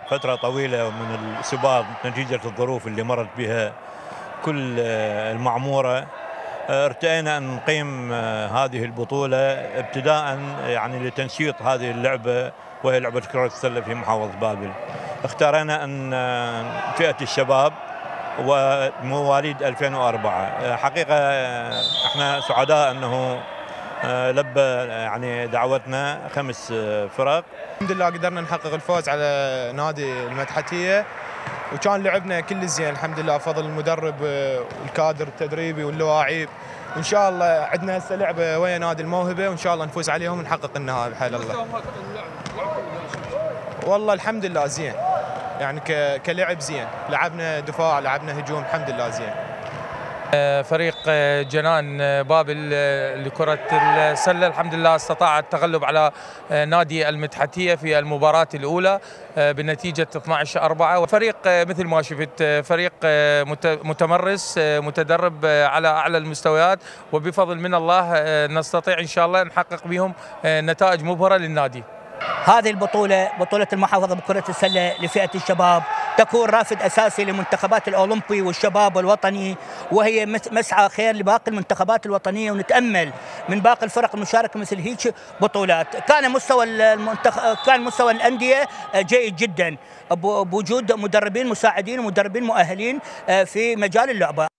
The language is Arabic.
فترة طويلة من السباق نتيجة الظروف اللي مرت بها كل المعمورة. ارتئينا أن نقيم هذه البطولة ابتداء يعني لتنشيط هذه اللعبة، وهي لعبة كرة السلة في محافظة بابل. اختارينا أن فئة الشباب ومواليد 2004. حقيقة احنا سعداء أنه لبى يعني دعوتنا 5 فرق. الحمد لله قدرنا نحقق الفوز على نادي المدحتية، وكان لعبنا كل زين الحمد لله بفضل المدرب والكادر التدريبي واللواعيب. وان شاء الله عندنا هسه لعبه ويا نادي الموهبه، وان شاء الله نفوز عليهم ونحقق النهائي بحال الله. والله الحمد لله زين، يعني كلعب زين، لعبنا دفاع لعبنا هجوم الحمد لله زين. فريق جنان بابل لكرة السلة الحمد لله استطاع التغلب على نادي المدحتية في المباراة الأولى بنتيجة 12-4. وفريق مثل ما شفت فريق متمرس متدرب على أعلى المستويات، وبفضل من الله نستطيع إن شاء الله نحقق بهم نتائج مبهرة للنادي. هذه البطولة بطولة المحافظة بكرة السلة لفئة الشباب تكون رافد أساسي لمنتخبات الأولمبي والشباب والوطني، وهي مسعى خير لباقي المنتخبات الوطنية، ونتأمل من باقي الفرق المشاركة مثل هيك بطولات. كان مستوى الأندية جيد جدا بوجود مدربين مساعدين ومدربين مؤهلين في مجال اللعبة.